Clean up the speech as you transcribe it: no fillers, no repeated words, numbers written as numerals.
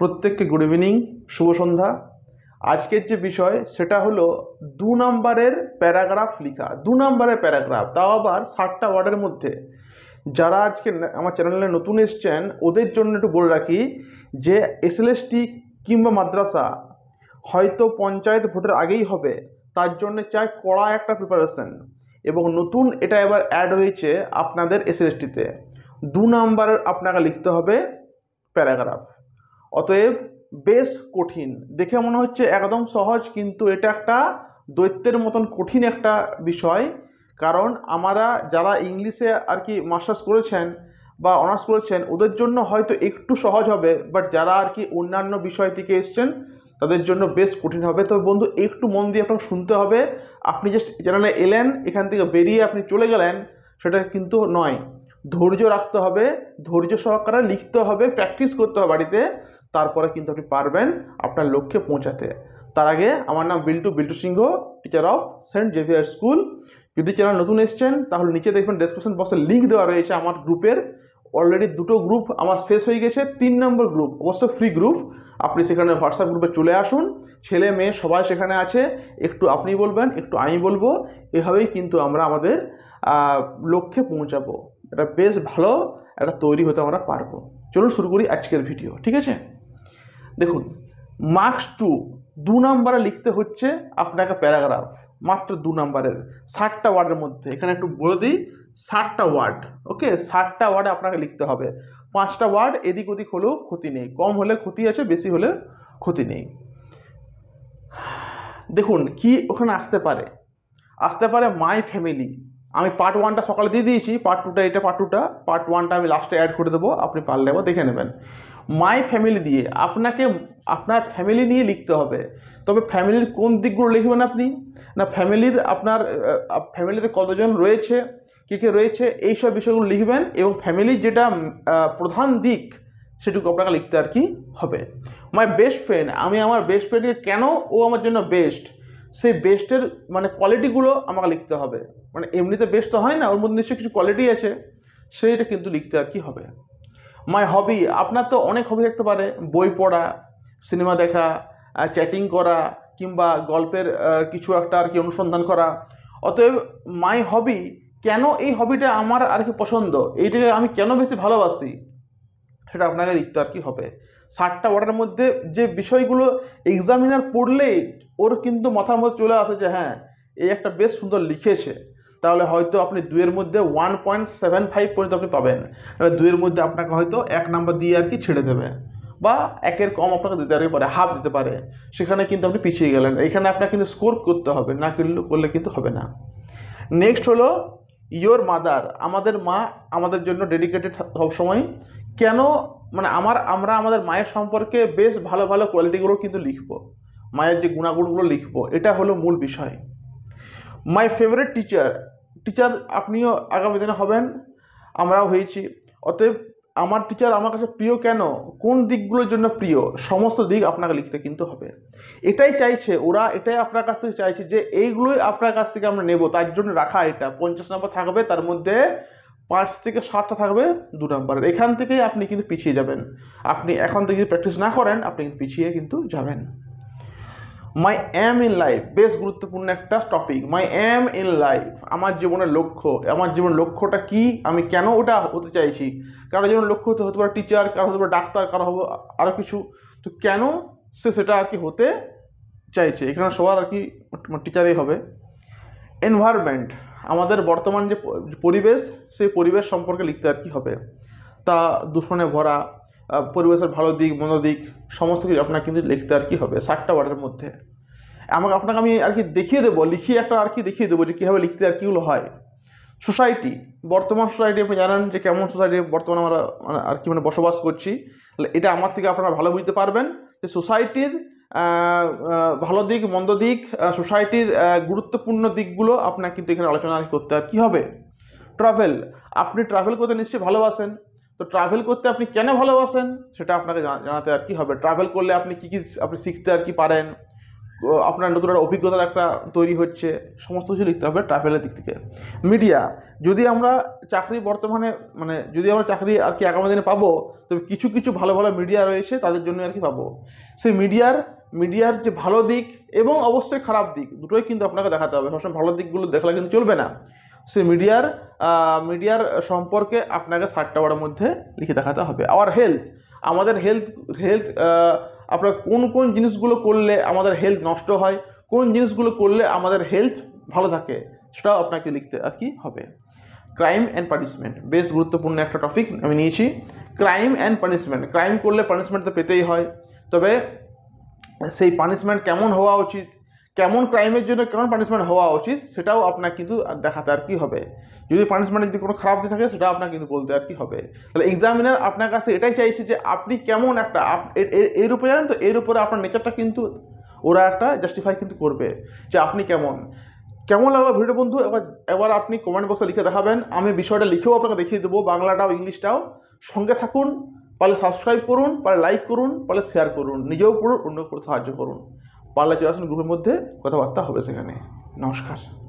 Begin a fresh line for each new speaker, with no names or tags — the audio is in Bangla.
প্রত্যেককে গুড ইভিনিং, শুভ সন্ধ্যা। আজকের যে বিষয় সেটা হলো 2 নম্বরের প্যারাগ্রাফ লেখা। 2 নম্বরের প্যারাগ্রাফ, তাও আবার 60টা ওয়ার্ডের মধ্যে। যারা আজকে আমার চ্যানেলে নতুন এসছেন ওদের জন্য একটু বলে রাখি যে এসএলএসটি কিংবা মাদ্রাসা হয়তো পঞ্চায়েত ভোটের আগেই হবে, তার জন্য চাই কড়া একটা প্রিপারেশন। এবং নতুন এটা এবার অ্যাড হয়েছে আপনাদের এসএলএসটিতে। 2 নম্বরের আপনাকে লিখতে হবে প্যারাগ্রাফ। অতএব বেশ কঠিন, দেখে মনে হচ্ছে একদম সহজ, কিন্তু এটা একটা দৈত্যের মতন কঠিন একটা বিষয়। কারণ আমরা যারা ইংলিশে আর কি মাস্টার্স করেছেন বা অনার্স করেছেন ওদের জন্য হয়তো একটু সহজ হবে, বাট যারা আর কি অন্যান্য বিষয় থেকে এসছেন তাদের জন্য বেশ কঠিন হবে। তবে বন্ধু একটু মন দিয়ে আপনাকে শুনতে হবে। আপনি জাস্ট চ্যানেলে এলেন, এখান থেকে বেরিয়ে আপনি চলে গেলেন, সেটা কিন্তু নয়। ধৈর্য রাখতে হবে, ধৈর্য সহকারে লিখতে হবে, প্র্যাকটিস করতে হবে বাড়িতে, তারপরে কিন্তু আপনি পারবেন আপনার লক্ষ্যে পৌঁছাতে। তার আগে আমার নাম Biltu Singh, teacher of Saint Xavier school. যদি চ্যানেল নতুন এসছেন তাহলে নিচে দেখবেন ডেসক্রিপশন বক্সে লিঙ্ক দেওয়া রয়েছে আমার গ্রুপের। অলরেডি 2টো গ্রুপ আমার শেষ হয়ে গেছে, 3 নম্বর গ্রুপ অবশ্য ফ্রি গ্রুপ। আপনি সেখানে হোয়াটসঅ্যাপ গ্রুপে চলে আসুন, ছেলে মেয়ে সবাই সেখানে আছে। একটু আপনি বলবেন, একটু আমি বলবো, এভাবেই কিন্তু আমরা আমাদের লক্ষ্যে পৌঁছাবো। এটা বেশ ভালো একটা তৈরি হতে আমরা পারবো। চলুন শুরু করি আজকের ভিডিও, ঠিক আছে? দেখুন, মার্কস 2 নম্বরে লিখতে হচ্ছে আপনাকে প্যারাগ্রাফ, মাত্র 2 নম্বরের 60টা ওয়ার্ডের মধ্যে। এখানে একটু বলে দিই, 60টা ওয়ার্ড, ওকে? 60টা ওয়ার্ডে আপনাকে লিখতে হবে। 5টা ওয়ার্ড এদিক ওদিক হলেও ক্ষতি নেই, কম হলে ক্ষতি আছে, বেশি হলে ক্ষতি নেই। দেখুন কি ওখানে আসতে পারে মাই ফ্যামিলি। আমি পার্ট 1টা সকালে দিয়ে দিয়েছি, পার্ট 2টা এটা, পার্ট 1টা আমি লাস্টে অ্যাড করে দেবো, আপনি পারলে একবার দেখে নেবেন। মাই ফ্যামিলি দিয়ে আপনাকে আপনার ফ্যামিলি নিয়ে লিখতে হবে। তবে ফ্যামিলির কোন দিকগুলো লিখবেন আপনি? না, ফ্যামিলির আপনার ফ্যামিলিতে কতজন রয়েছে, কে রয়েছে, এইসব বিষয়গুলো লিখবেন। এবং ফ্যামিলির যেটা প্রধান দিক সেটুকু আপনাকে লিখতে আর কি হবে। মাই বেস্ট ফ্রেন্ড, আমি আমার বেস্ট ফ্রেন্ডকে কেন ও আমার জন্য বেস্ট, সেই বেস্টের মানে কোয়ালিটিগুলো আমাকে লিখতে হবে। মানে এমনিতে বেস্ট তো হয় না, ওর মধ্যে নিশ্চয়ই কিছু কোয়ালিটি আছে, সেইটা কিন্তু লিখতে আর কি হবে। মাই হবি, আপনার তো অনেক হবি থাকতে পারে, বই পড়া, সিনেমা দেখা, চ্যাটিং করা, কিংবা গল্পের কিছু একটা আর কি অনুসন্ধান করা। অতএব মাই হবি, কেন এই হবিটা আমার আর কি পছন্দ, এইটাকে আমি কেন বেশি ভালোবাসি, সেটা আপনাকে লিখতে আর কি হবে। 60টা ওয়ার্ডের মধ্যে যে বিষয়গুলো এক্সামিনার পড়লেই ওর কিন্তু মাথার মধ্যে চলে আসে যে হ্যাঁ এই একটা বেশ সুন্দর লিখেছে, তাহলে হয়তো আপনি 2-এর মধ্যে 1.75 পর্যন্ত আপনি পাবেন। 2-এর মধ্যে আপনাকে হয়তো 1 নাম্বার দিয়ে আর কি ছেড়ে দেবে, বা 1-এর কম আপনাকে দিতে পারে, হাফ দিতে পারে। সেখানে কিন্তু আপনি পিছিয়ে গেলেন। এখানে আপনাকে কিন্তু স্কোর করতে হবে, না করলে কিন্তু হবে না। নেক্সট হলো ইয়োর মাদার, আমাদের মা আমাদের জন্য ডেডিকেটেড সবসময়। কেন, মানে আমরা আমাদের মায়ের সম্পর্কে বেশ ভালো ভালো কোয়ালিটিগুলো কিন্তু লিখবো, মায়ের যে গুণাগুণগুলো লিখবো, এটা হলো মূল বিষয়। মাই ফেভারিট টিচার আপনিও আগামী দিনে হবেন, আমরাও হয়েছি। অতএব আমার টিচার আমার কাছে প্রিয় কেন, কোন দিকগুলোর জন্য প্রিয়, সমস্ত দিক আপনাকে লিখতে কিন্তু হবে। এটাই চাইছে ওরা, এটাই আপনার কাছ থেকে চাইছে যে এইগুলোই আপনার কাছ থেকে আমরা নেব, তার জন্য রাখা। এটা 50 নম্বর থাকবে, তার মধ্যে 5 থেকে 7টা থাকবে 2 নম্বরের। এখান থেকেই আপনি কিন্তু পিছিয়ে যাবেন। আপনি এখন থেকে যদি প্র্যাকটিস না করেন আপনি কিন্তু পিছিয়ে কিন্তু যাবেন। মাই এম ইন লাইফ, বেশ গুরুত্বপূর্ণ একটা topic. My aim in life, আমার জীবনের লক্ষ্য, আমার জীবনের লক্ষ্যটা কি, আমি কেন ওটা হতে চাইছি। কারো জীবনের লক্ষ্য হতে পারে টিচার, কারো হতে পারে ডাক্তার, কারো হবে আরও কিছু। তো কেন সে সেটা আর কি হতে চাইছে, এখানে সবার আর কি টিচারই হবে। এনভায়রনমেন্ট, আমাদের বর্তমান যে পরিবেশ, সেই পরিবেশ সম্পর্কে লিখতে আর কি হবে। তা দূষণে ভরা, পরিবেশের ভালো দিক মন্দ দিক সমস্ত কিছু আপনাকে কিন্তু লিখতে আর কি হবে 60টা ওয়ার্ডের মধ্যে। আপনাকে আমি আর কি দেখিয়ে দেবো, লিখিয়ে একটা আর কি দেখিয়ে দেবো যে কীভাবে লিখতে আর কীগুলো হয়। সোসাইটি, বর্তমান সোসাইটি আপনি জানেন যে কেমন সোসাইটি বর্তমানে আমরা আর কি বসবাস করছি। এটা আমার থেকে আপনারা ভালো বুঝতে পারবেন যে সোসাইটির ভালো দিক মন্দ দিক, সোসাইটির গুরুত্বপূর্ণ দিকগুলো আপনাকে কিন্তু এখানে আলোচনা করতে আর কি হবে। ট্রাভেল, আপনি ট্রাভেল করতে নিশ্চয়ই ভালোবাসেন, তো ট্রাভেল করতে আপনি কেন ভালোবাসেন সেটা আপনাকে জানাতে আর কি হবে। ট্রাভেল করলে আপনি কী কী আপনি শিখতে আর কি পারেন, আপনার নতুন একটা অভিজ্ঞতার একটা তৈরি হচ্ছে, সমস্ত কিছু লিখতে হবে ট্রাভেলের দিক থেকে। মিডিয়া, যদি আমরা চাকরি বর্তমানে মানে যদি আমরা চাকরি আর কি আগামী দিনে পাবো, তবে কিছু কিছু ভালো ভালো মিডিয়া রয়েছে, তাদের জন্য আর কি পাবো। সেই মিডিয়ার যে ভালো দিক এবং অবশ্যই খারাপ দিক দুটোই কিন্তু আপনাকে দেখাতে হবে। সবসময় ভালো দিকগুলো দেখলে কিন্তু চলবে না। সেই মিডিয়ার সম্পর্কে আপনাকে 60টা ওয়ার্ডের মধ্যে লিখে দেখাতে হবে। আওয়ার হেলথ, আমাদের হেলথ আপনার কোন কোন জিনিসগুলো করলে আমাদের হেলথ নষ্ট হয়, কোন জিনিসগুলো করলে আমাদের হেলথ ভালো থাকে, সেটাও আপনাকে লিখতে আর কি হবে। ক্রাইম অ্যান্ড পানিশমেন্ট, বেশ গুরুত্বপূর্ণ একটা টপিক আমি নিয়েছি। ক্রাইম অ্যান্ড পানিশমেন্ট, ক্রাইম করলে পানিশমেন্ট তো পেতেই হয়, তবে সেই পানিশমেন্ট কেমন হওয়া উচিত, কেমন ক্রাইমের জন্য কেমন পানিশমেন্ট হওয়া উচিত, সেটাও আপনার কিন্তু দেখাতে আর কি হবে। যদি পানিশমেন্ট যদি কোনো খারাপ দিক থাকে সেটা আপনার কিন্তু বলতে আর কি হবে। তাহলে এক্সামিনার আপনার কাছে এটাই চাইছে যে আপনি কেমন একটা এর উপরে জানেন তো, এর উপরে আপনার নেচারটা কিন্তু ওরা একটা জাস্টিফাই কিন্তু করবে যে আপনি কেমন লাগলো ভিডিও বন্ধু। এবার আপনি কমেন্ট বক্সে লিখে দেখাবেন, আমি বিষয়টা লিখেও আপনাকে দেখিয়ে দেবো, বাংলাটাও ইংলিশটাও। সঙ্গে থাকুন, পারলে সাবস্ক্রাইব করুন, পারলে লাইক করুন, পারলে শেয়ার করুন, নিজেও পড়ুন, অন্য করে সাহায্য করুন। পারলে চলে আসুন গ্রুপের মধ্যে, কথাবার্তা হবে সেখানে। নমস্কার।